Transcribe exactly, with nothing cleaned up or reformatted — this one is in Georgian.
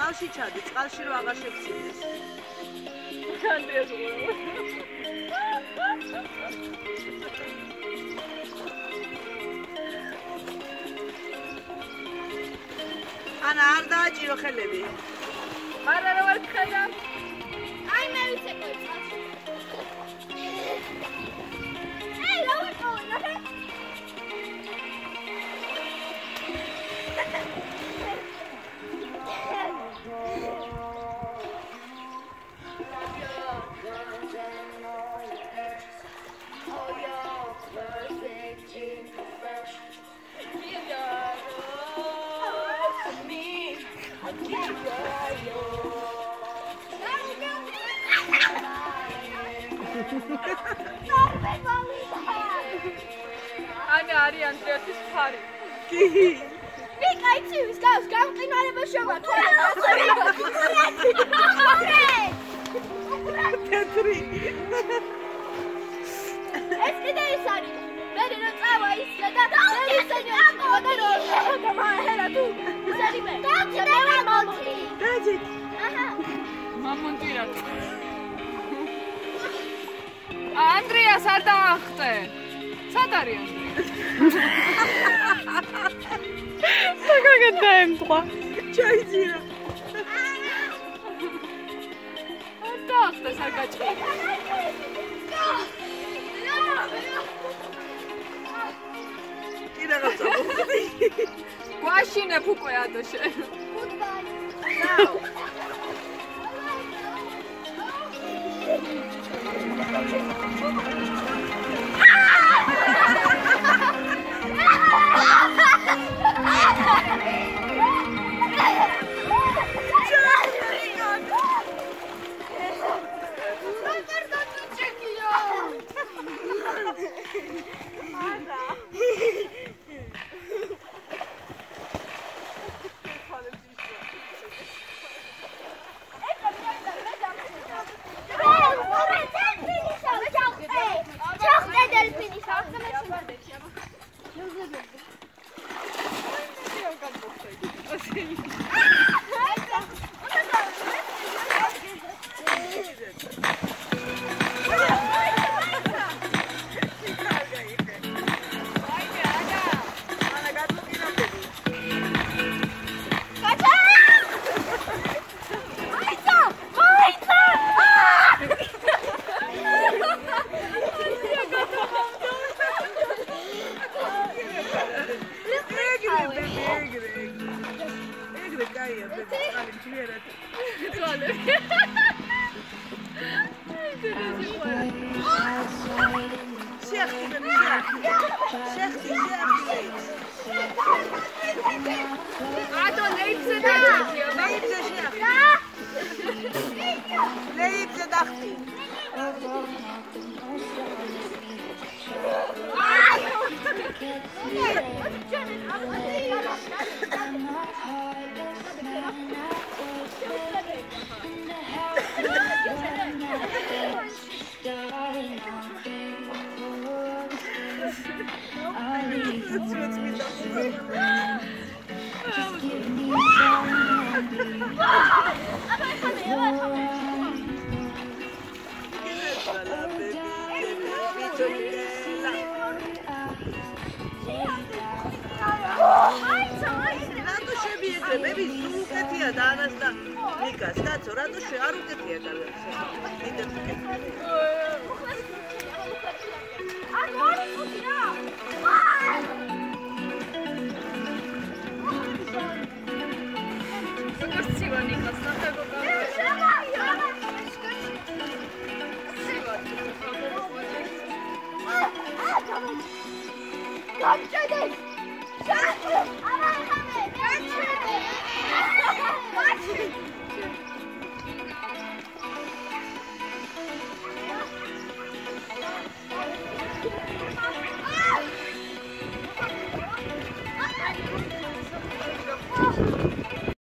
წყალში ჩადი, წყალში რო აღარ შეგცინდეს. ჩანდიეს უყურე. ანა არ დააჭირო ხელები. არა რა ვარ ხედა. აი მე ვიცე კოი წყალში. ეი რა ვარ კოი ნახე. ანა არის ანდრეასის ფარი. კი. ვიკა იცი ვის გავს გამყინვარება შევა თვალებს. თეთრი. ეს კიდე ის არის. მე რო წავა ისე და ისინი აკოდა რომ და მაჰერა თუ ისინი მე. მე ვარ მალტი. დაძი. აჰა. მამონტირა. ანდრეას არ დაახტე. სად არის ანდრეა? საგაგეთ დაემთხვა. ჩაიძირა. არ დაახტე საგაჭი. კი რაღაცა. გვაშინებ უკვე ადაშე. ნაუ. Come,